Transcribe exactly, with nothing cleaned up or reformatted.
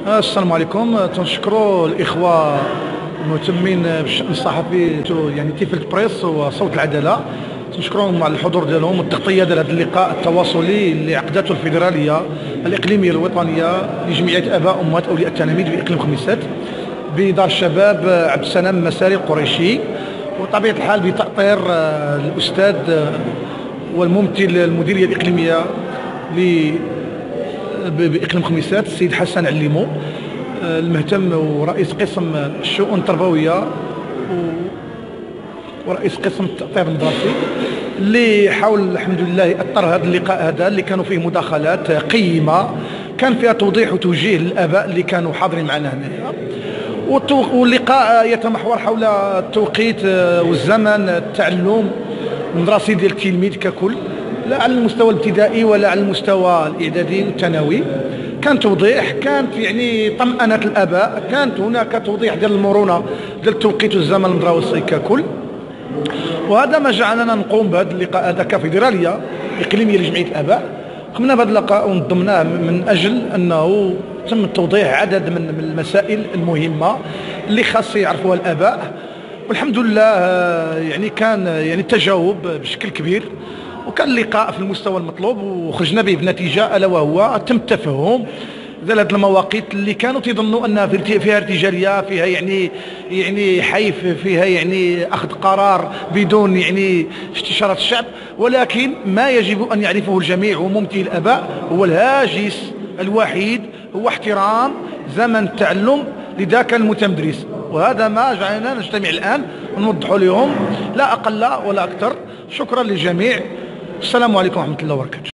السلام عليكم. تنشكروا الاخوه المهتمين بالشان الصحفي يعني تيفلت بريس وصوت العداله، تنشكرهم على الحضور ديالهم والتغطيه ديال هذا اللقاء التواصلي اللي عقدته الفيدراليه الاقليميه الوطنيه لجمعيه اباء امهات اولياء التلاميذ باقليم خميسات بدار الشباب عبد السلام مساري القريشي، وطبيعه الحال بتاطير الاستاذ والممثل المديريه الاقليميه باقليم خميسات السيد حسن عليمو المهتم ورئيس قسم الشؤون التربويه ورئيس قسم التأطير المدرسي، اللي حاول الحمد لله اطر هذا اللقاء هذا اللي كانوا فيه مداخلات قيمه كان فيها توضيح وتوجيه للاباء اللي كانوا حاضرين معنا هنايا. واللقاء يتمحور حول التوقيت والزمن التعلم المدرسي ديال التلميذ ككل، لا على المستوى الابتدائي ولا على المستوى الاعدادي والثانوي. كان توضيح، كانت يعني طمأنة الاباء، كانت هناك توضيح ديال المرونه ديال التوقيت والزمن المدرسي ككل. وهذا ما جعلنا نقوم بهذا اللقاء هذا كفيدراليه اقليميه لجمعيه الاباء. قمنا بهذا اللقاء ونظمناه من اجل انه تم توضيح عدد من المسائل المهمه اللي خاص يعرفوها الاباء، والحمد لله يعني كان يعني التجاوب بشكل كبير، وكان اللقاء في المستوى المطلوب وخرجنا به بنتيجه الا وهو تم التفهم ديال هذه المواقيت اللي كانوا تيظنوا انها فيها ارتجاليه، فيها يعني يعني حيف، فيها يعني اخذ قرار بدون يعني استشاره الشعب، ولكن ما يجب ان يعرفه الجميع وممثل الاباء هو الهاجس الوحيد هو احترام زمن التعلم لذاك المتمدرس. وهذا ما جعلنا نجتمع الان ونوضحوا لهم لا اقل ولا اكثر. شكرا للجميع، السلام عليكم ورحمه الله وبركاته.